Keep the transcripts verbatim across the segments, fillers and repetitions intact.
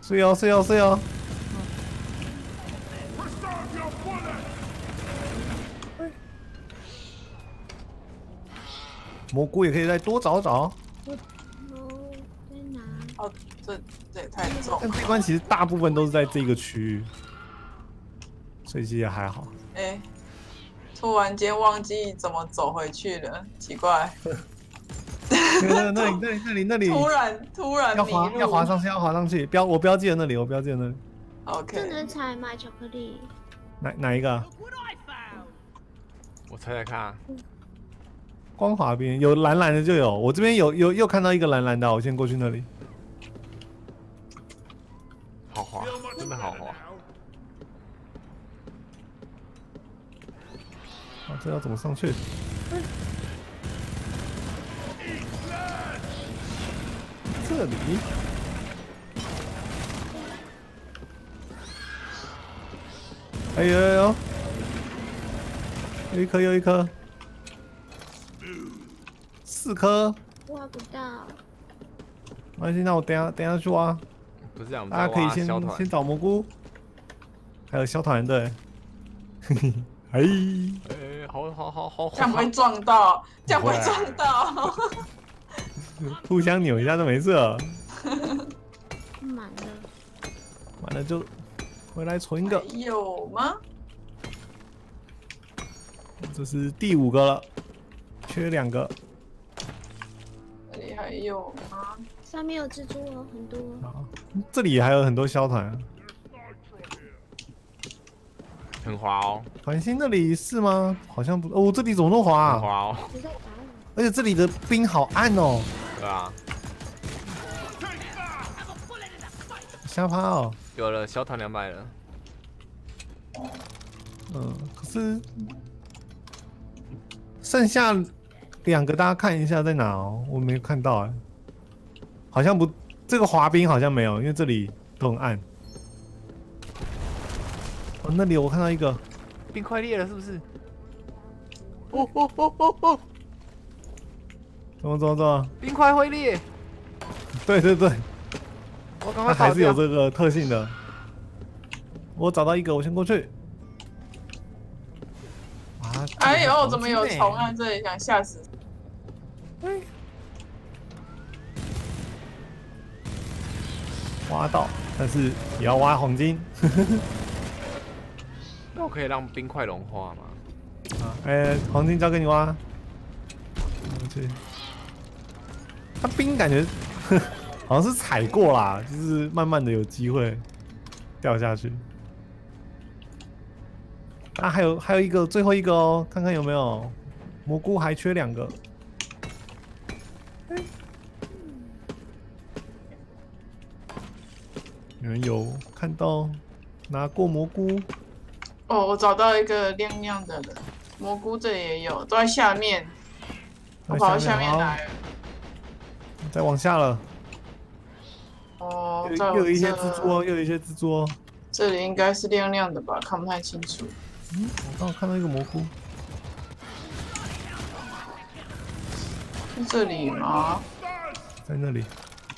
睡哦睡哦睡哦。蘑菇也可以再多找找。 我哦在哪？ 哦，这这也太重了。 但这关其实大部分都是在这个区域，所以其实也还好。 哎、欸，突然间忘记怎么走回去了，奇怪。 那那里那里那里那里， 突然突然要迷路， 滑要滑上去要滑上去，标我标记了那里，我标记了那里。 OK。 这能采买巧克力？ 哪哪一个、啊？ 我猜猜看、啊。 光滑边有蓝蓝的就有，我这边有有又看到一个蓝蓝的，我先过去那里。 好滑，真的好滑。 啊，这要怎么上去？这里。哎呦呦呦！有一颗又一颗。四颗， 挖不到。 没关系，那我等下等下去挖。 不是这样， 大家可以先先找蘑菇，还有消团队。嘿嘿，哎， 哎，好好好好， 这样不会撞到，这样不会撞到。 互相扭一下就没事了。 满了， 满了就回来存一个。 有吗？ 这是第五个了，缺两个。 这里还有吗？ 上面有蜘蛛哦，很多。 好，这里还有很多消团。 很滑哦。 繁星那里是吗？好像不哦，这里怎么那么滑、啊？ 很滑哦。 你在打我？ 而且这里的冰好暗哦。 对啊。 瞎趴哦。 有了，小团两百了。 嗯，可是剩下两个，大家看一下在哪哦，我没看到哎，好像不，这个滑冰好像没有，因为这里都很暗。哦，那里我看到一个冰块裂了，是不是？哦哦哦哦哦！ 怎么怎么怎么？ 冰块会裂。 对对对， 我赶快它还是有这个特性的。我找到一个，我先过去。啊！ 哎呦，怎么有虫啊？这里想吓死！ 哎，挖到，但是也要挖黄金。 那我可以让冰块融化吗？ 啊，哎、欸，黄金交给你挖。去。它冰感觉好像是踩过啦，就是慢慢的有机会掉下去。啊，还有还有一个最后一个哦，看看有没有蘑菇，还缺两个。欸、有人有看到拿过蘑菇？ 哦，我找到一个亮亮的了，蘑菇这里也有，都在下面。我跑到下面来了。 再往下了。 哦， 又有一些蜘蛛哦，又有一些蜘蛛哦。 这里应该是亮亮的吧，看不太清楚。 嗯，我刚好看到一个蘑菇。 是这里吗？ 在那里。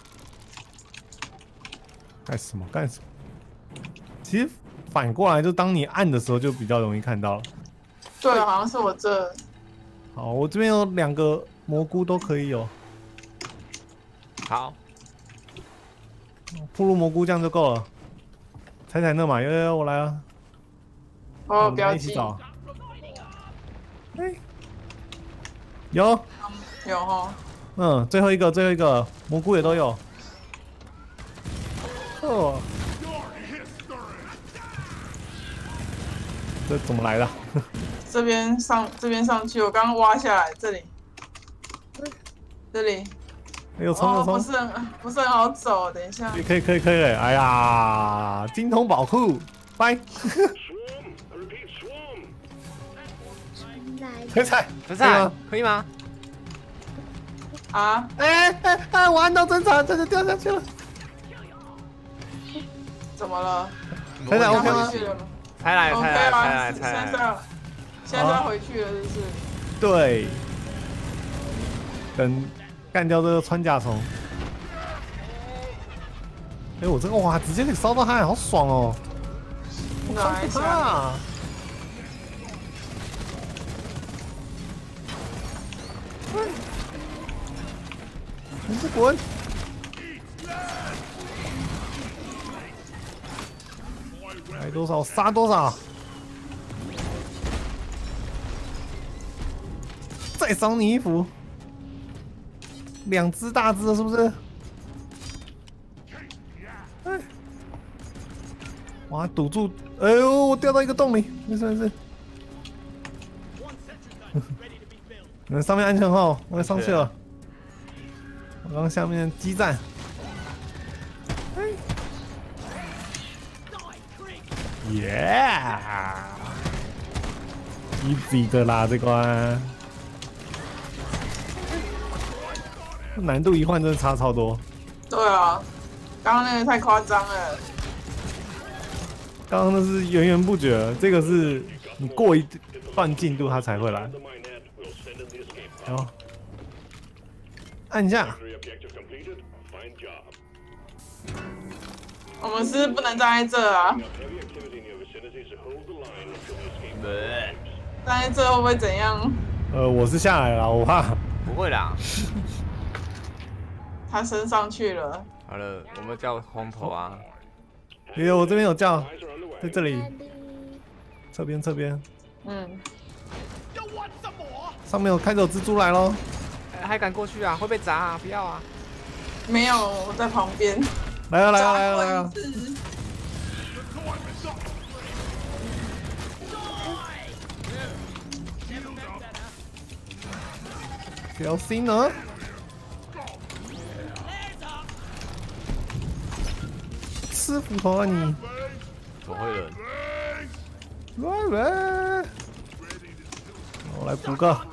干什么？干什么？其实反过来，就当你按的时候，就比较容易看到了。 对，好像是我这。 好，我这边有两个蘑菇都可以有。 好。 铺路蘑菇这样就够了。踩踩那嘛，悠悠，我来了。 哦，不要一起找。哎，有。 有哦。 嗯，最后一个，最后一个蘑菇也都有。哦。这怎么来的？ 这边上，这边上去，我刚刚挖下来，这里，这里。 哎呦，冲有冲！ 不是很不是很好走，等一下。 可以可以可以可以，哎呀，金铜宝库，拜。可以踩， 可以踩，可以吗？ 啊！ 哎哎哎，我按到正常，这就掉下去了。 怎么了？ 踩踩 OK 吗？ 踩来踩来踩来踩来。现在现在要回去了，是不是？ 对。等干掉这个穿甲虫。 哎，我这个哇，直接可以烧到他，好爽哦！我哪看不一下？ 他。你不滚！来多少杀多少，再赏你一斧，两只大只的，是不是？哎，哇，堵住！哎呦，我掉到一个洞里，没事没事。你们上面安全号，我要上去了。我刚下面激战。耶 ！easy 的啦，这关难度一换真的差超多。 对啊，刚刚那个太夸张了。 刚刚那是源源不绝，这个是你过一段进度它才会来。然后按一下。 我们是不能站在这啊！站在这会不会怎样？ 呃，我是下来了，我怕。 不会啦。 他升上去了。 好了，我们叫空投啊。 有，我这边有叫，在这里，侧边侧边。 嗯。 上面有开走蜘蛛来咯， 还敢过去啊？会被砸啊！不要啊！ 没有，我在旁边。 来了来了来了来了！小心呢！吃斧头啊你！ 我会了。 来来，我来补个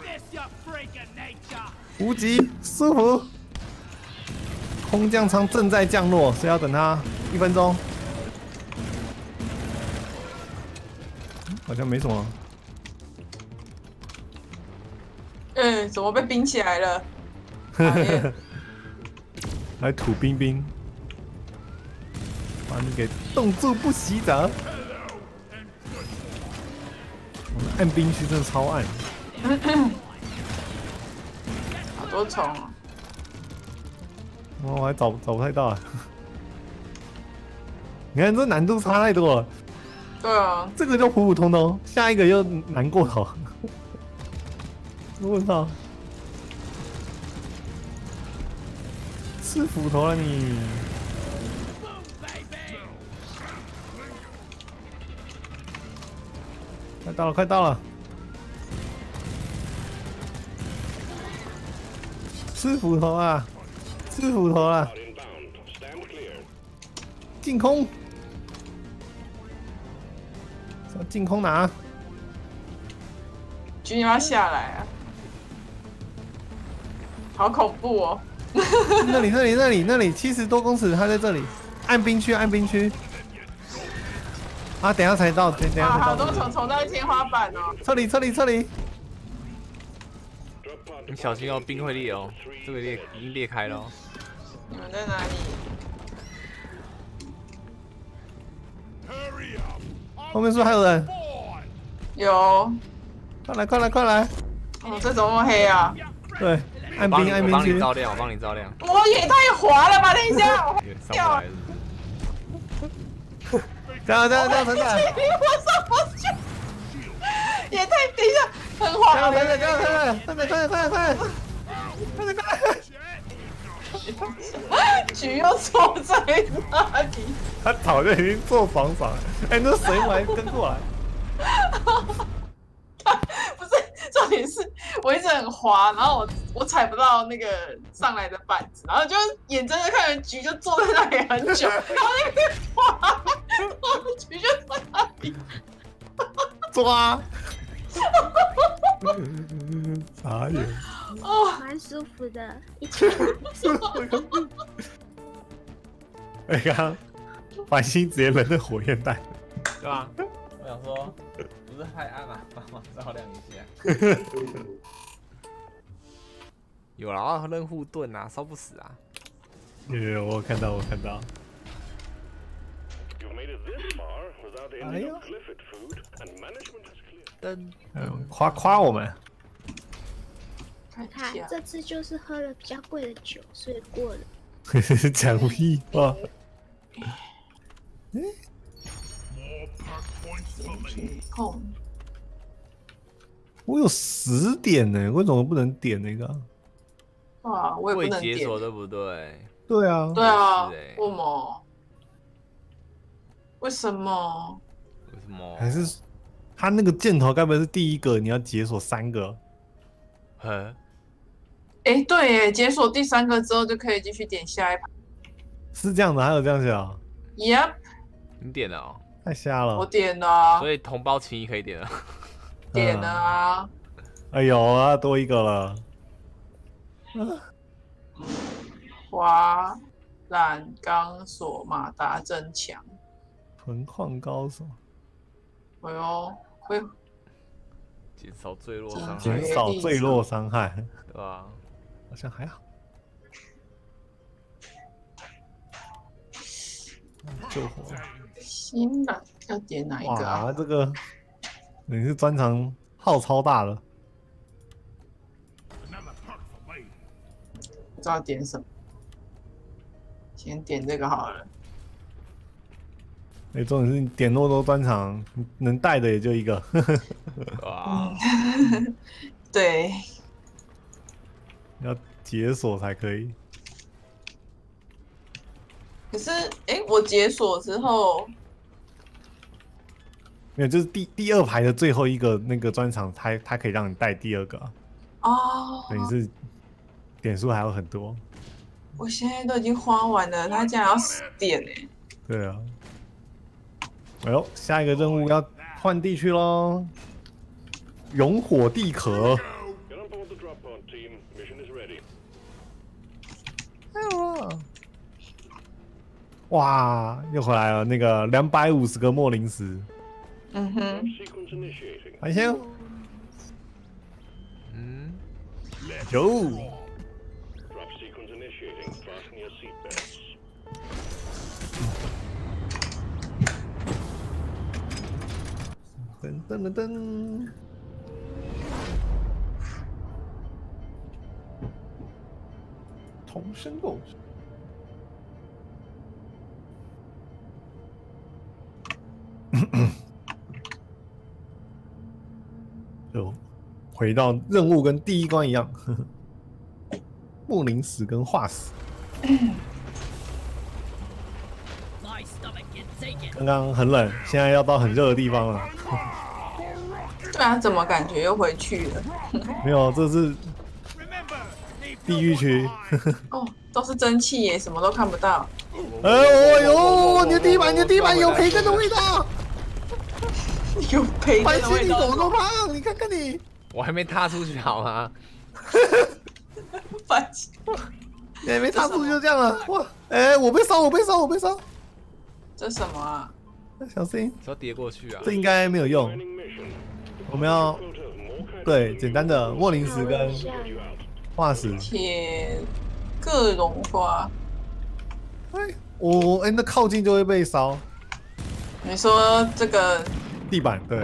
无极师傅。空降舱正在降落，所以要等它一分钟。好像没什么。 嗯，怎么被冰起来了？ 来土冰冰，把你给冻住不洗澡。我们暗冰区真的超暗。 好多虫啊！ 我还找找不太到啊！你看这难度差太多了。 对啊， 这个就普普通通，下一个又难过头。我操！吃斧头了你！快到了，快到了！吃斧头啊！吃斧头了！进空！进空拿！ 菊你要下来啊！好恐怖哦！ 那里那里那里那里七十多公尺，他在这里，按冰区按冰区。啊，等一下才到，等等一下才到。 好多虫虫在天花板哦！ 撤离撤离撤离！ 你小心哦，冰会裂哦，这个裂已经裂开了、哦。 你们在哪里？ 后面是不是还有人？ 有。 快来快来快来！ 哦，这怎么那么黑啊？ 对，按冰冰按冰区。 我帮你照亮，我帮你照亮。 我也太滑了吧！等一下，我掉了。 这样这样这样，等等。 我上不去。也太等一下，很滑。 等等等等等等，快点快点快点快点快点快点！ 菊又坐在那里。 他早就已经做防守了。哎，那谁来跟过来？ 不是，重点是我一直很滑，然后我我踩不到那个上来的板子，然后就眼睁睁看着菊就坐在那里很久，然后那边滑，然后菊就在那里抓。傻眼。 哦， 蛮舒服的，一起。 哎，刚刚繁星直接扔那火焰弹， 对吧？我想说，不是太暗了，帮忙照亮一下。有啦，扔护盾啊，烧不死啊。 有有，我看到我看到。 哎呀， 灯嗯，夸夸我们。 你看这次就是喝了比较贵的酒，所以过了。 讲屁话！ 碰， 我有十点呢，为什么不能点那个啊？ 哇，我也未不能点。 解锁对不对？ 对啊， 对啊， 是欸为什么？为什么？ 为什么？ 还是他那个箭头该不会是第一个？你要解锁三个？ 呵， 哎，对耶，解锁第三个之后就可以继续点下一排。 是这样的，还有这样写啊？ Yep， 你点了哦， 太瞎了！ 我点了啊， 所以同胞情谊可以点了。 点了啊。 哎呦啊，多一个了。 滑栏钢索马达增强。 纯矿高手， 哎呦，会减少坠落伤害， 减少坠落伤害， 对吧？ 好像还好。救火！ 新的要点哪一个啊？ 哇，这个你是专长号超大的。 不知道点什么，先点这个好了。 哎、欸，重点是你点那么多专长，能带的也就一个。 哇， 对， 要解锁才可以。 可是哎、欸，我解锁之后， 没有，就是第第二排的最后一个那个专场，它它可以让你带第二个啊。 哦， 等于是点数还有很多。 我现在都已经花完了，他竟然要十点哎、欸！ 对啊。哎呦，下一个任务要换地区喽！熔火地壳。哎呦！哇，又回来了，那个两百五十个莫林石。 嗯哼。 还行。 嗯。 有。噔噔噔噔。同生共生。就回到任务跟第一关一样，呵呵木灵石跟化石。刚刚很冷，现在要到很热的地方了。 对啊，怎么感觉又回去了？ 没有，这是地狱区。 哦，都是蒸汽耶，什么都看不到。 哎呦呦，你的地板，你的地板有培根的味道。 有培根的味道。 白痴，你怎么那么胖？你看看你。 我还没踏出去好吗？ 白痴。 你还没踏出去就这样了，哇！哎，我被烧，我被烧，我被烧。 这什么啊？ 小心！ 要跌过去啊！ 这应该没有用。我们要对简单的莫林石跟化石。 铁各融化。 哎，我哎，那靠近就会被烧。 你说这个地板对。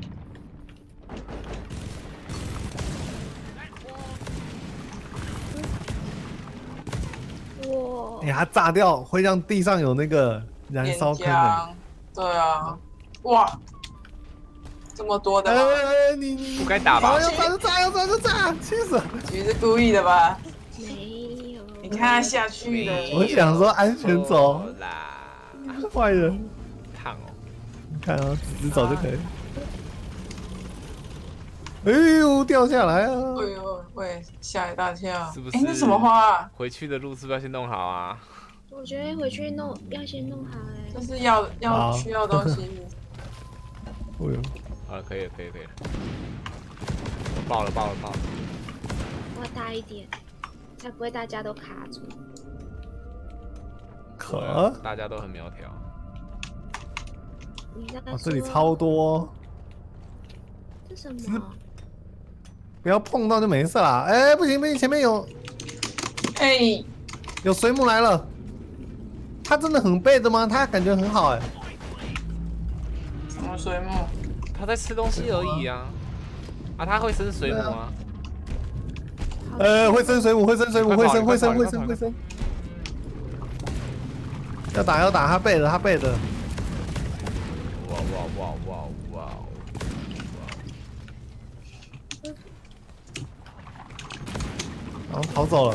哇！ 哎，它炸掉会让地上有那个燃烧坑的。 对啊，哇，这么多的。 哎哎，你你不该打吧？ 要炸就炸，要炸就炸，气死了！ 你是故意的吧？ 没有。 你看他下去了。 我想说安全走啦， 坏人。 烫哦！ 你看啊，直直走就可以。哎呦，掉下来啊！ 哎呦，会吓一大跳。 是不是？ 哎，那什么花啊？ 回去的路是不是要先弄好啊？ 我觉得回去弄要先弄好哎。 这是要要需要东西。 哎呦， 好了，可以了，可以了，可以了。爆了，爆了，爆了！ 我要大一点，才不会大家都卡住。 可大家都很苗条。 你在哦，这里超多。 这什么？ 不要碰到就没事啦。哎，不行不行，前面有， 哎， 有水母来了。他真的很背的吗？他感觉很好哎。 水母？ 它在吃东西而已啊。啊，它会生水母啊？ 呃，会生水母，会生水母，会生，会生，会快跑生，会生。要打要打，他背了，他背了。 哇哇哇哇哇！ 然后跑走了。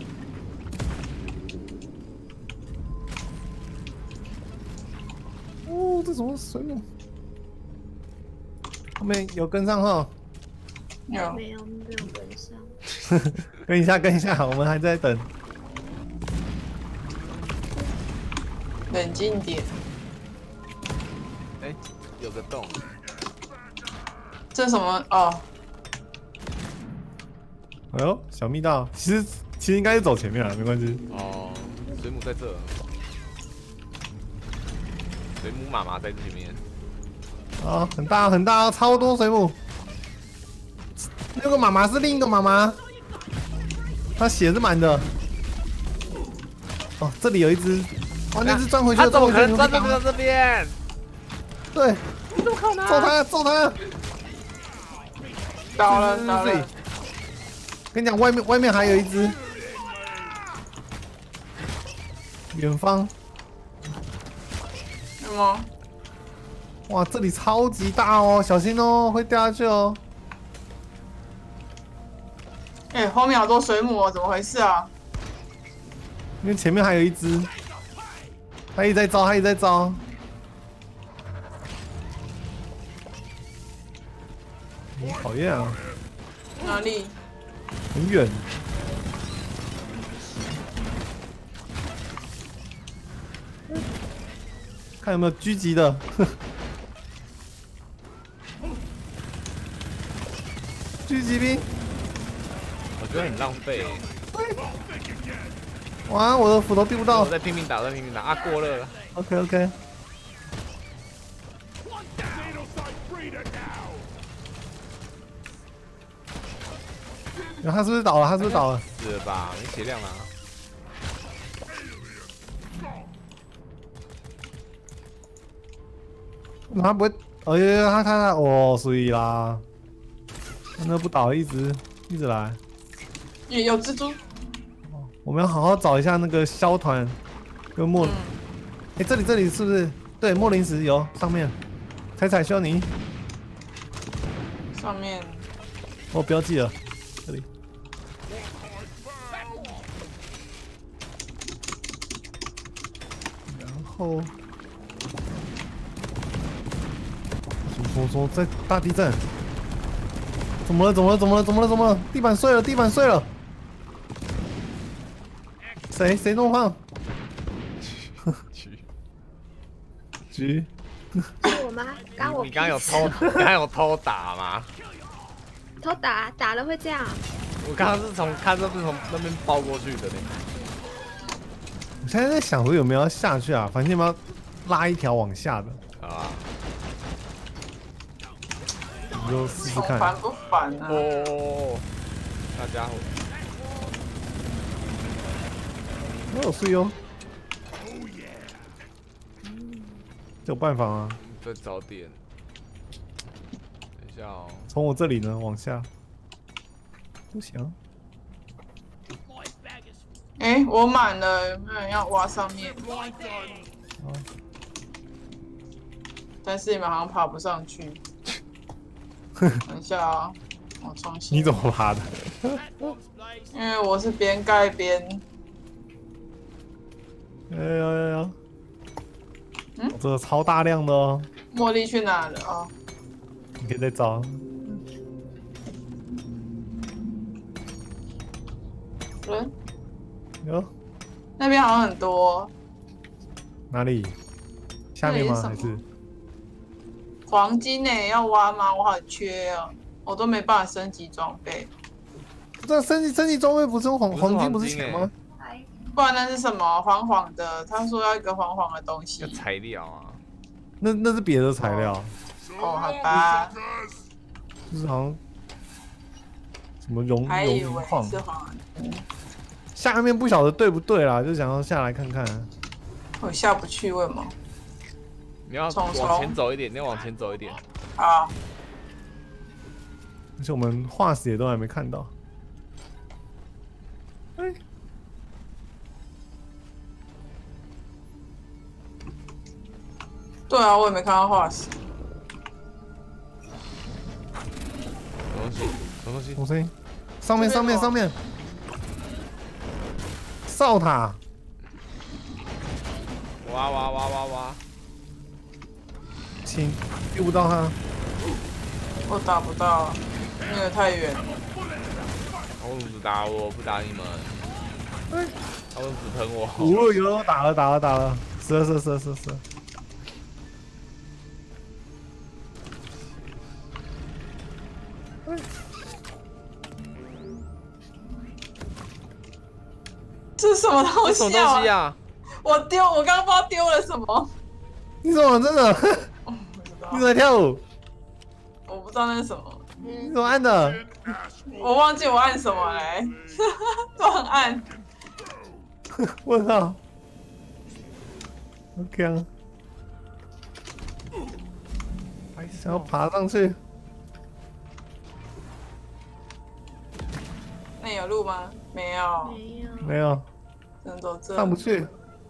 哦，这什么水母？后面有跟上哈。 有。 没有没有跟上。 跟一下，跟一下，我们还在等。 冷静点。 哎、欸，有个洞。 这什么？哦。 哎呦，小密道，其实其实应该是走前面了，没关系。 哦，水母在这。水母妈妈在前面。 啊，很大很大，超多水母。那个妈妈是另一个妈妈，她血是满的。哦，这里有一只，哦，那只钻回去了， 怎么可能钻到到这边？ 对， 你怎么可能？ 揍他，揍他！ 倒了，倒了。 跟你讲，外面外面还有一只，远方。 什么？ 哇，这里超级大哦，小心哦，会掉下去哦。 哎、欸，后面好多水母哦，怎么回事啊？ 因为前面还有一只，他一直在招，他一直在招。讨厌啊！ 哪里？ 很远。看有没有狙击的。狙击兵。 我觉得很浪费。 哇，我的斧头递不到。 我在拼命打，我在拼命打啊，过热了。 OK OK。然后他是不是倒了？他是不是倒了？ 死了吧，没血量了。 他不会，哎呀，他他他，哦，所以啦，那不倒，一直一直来。 有有蜘蛛。 我们要好好找一下那个硝团跟莫，哎、嗯欸，这里这里是不是？对，莫林石有上面，踩踩修尼。 上面。 我标记了，这里。然后。说说在大地震，怎么了？怎么了？怎么了？怎么了？怎么了？地板碎了！地板碎了！谁谁弄放？ 橘橘， 是我吗？刚我你刚刚有偷，你刚刚有偷打吗？ 偷打打了会这样？ 我刚刚是从看这是从那边包过去的呢。 我现在在想说有没有要下去啊？反正有没有拉一条往下的？ 啊。 你就试试看。 烦不烦啊？ 哦，大家伙。 没有碎哦。有办法吗？ 再找点。等一下哦。 从我这里呢往下。不行。 哎、欸，我满了，有没有人要挖上面？ 哦。 但是你们好像爬不上去。等一下啊，我重新。 你怎么爬的？ 因为我是边盖边。 哎呀呀呀！ 嗯， 这个超大量的哦。 茉莉去哪了啊？ 你可以再找。 嗯。 有。 那边好像很多。 哪里？下面吗？还是？ 黄金呢、欸？要挖吗？我好缺哦，我都没办法升级装备。 这升级升级装备不是用黄黄金不是钱吗？ 不然那是什么？黄黄的，他说要一个黄黄的东西。 材料啊？ 那那是别的材料。 哦，好吧。 就是好像什么熔还以熔为矿。 是黄的。 下面不晓得对不对啦，就想要下来看看。 我下不去，为什么？ 你要虫虫往前走一点，你要往前走一点。 好， 而且我们化石也都还没看到。哎， 对啊，我也没看到化石。 什么东西？什么东西？ 什么声音？上面上面上面，哨塔。 挖挖挖挖挖！ 亲，遇不到他。 我打不到，那个太远。 他为什么只打我，不打你们？他为什么只喷我？ 哦，有打了打了打了，死了死了死了死了死了。 这是什么东这什么西啊？ 东西啊？ 我丢，我刚刚不知道丢了什么。 你怎么真的？ 哦不知道你怎么跳舞？ 我不知道那是什么， 你怎么按的？ 我忘记我按什么嘞，乱按。 我操！OK 啊，想要爬上去。 那有路吗？没有， 没有。 没有， 只能走这。 上不去。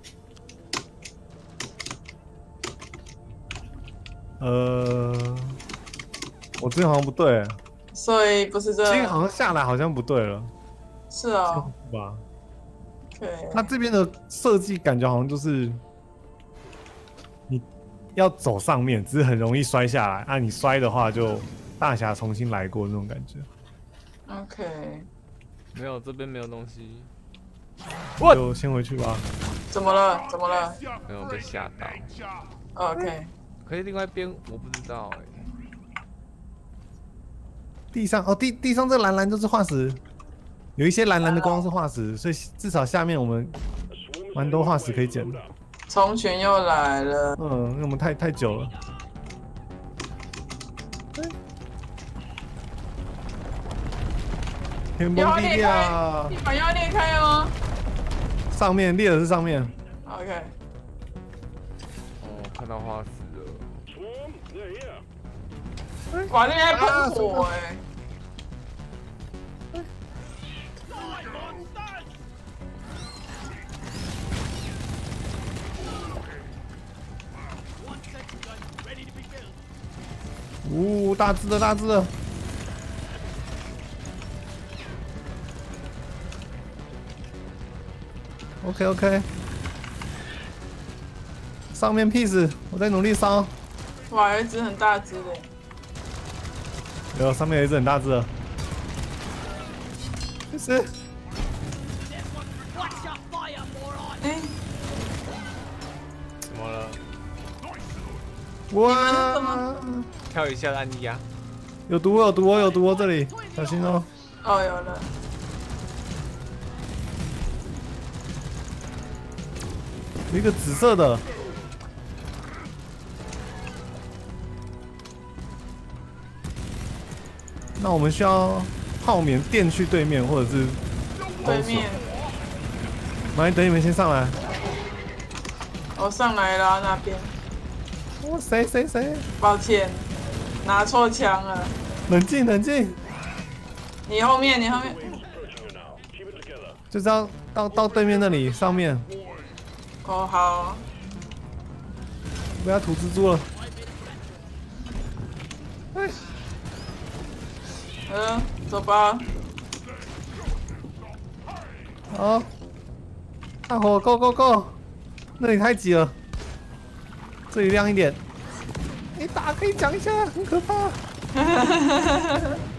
呃，我这好像不对， 所以不是这。 这个好像下来好像不对了， 是哦。 吧？ 对。 它这边的设计感觉好像就是你要走上面，只是很容易摔下来。啊，你摔的话就大侠重新来过那种感觉。 OK。 没有，这边没有东西。 我就先回去吧。 怎么了？怎么了？ 没有被吓到。 OK。 可是另外一边我不知道哎、欸。 地上哦，地地上这蓝蓝都是化石，有一些蓝蓝的光是化石，所以至少下面我们蛮多化石可以捡的。 虫群又来了。 嗯，因为我们太太久了。天崩地裂啊！ 地板要裂开哦。 上面裂的是上面。 OK。 哦，看到化石了。 哇，那边还喷火哎！ 呜、哦，大只的大只的。OK OK。上面 piece， 我在努力烧。 哇，有一只很大只的。 有，上面有一只很大只的。就是。 哎， 怎么了？ 哇！ 跳一下按一啊！ 有毒有毒哦有毒哦这里，小心哦。 哦，有了。 有一个紫色的。那我们需要泡棉垫去对面，或者是对面。 马上等你们先上来。 我上来了那边。 哇，谁谁谁？ 抱歉，拿错枪了。 冷静冷静。 你后面，你后面。 就是要到到对面那里上面。 哦，好。 不要吐蜘蛛了。哎。 嗯，走吧。 好，大伙 ，Go Go Go！ 那里太挤了，这里亮一点。你打可以讲一下，很可怕。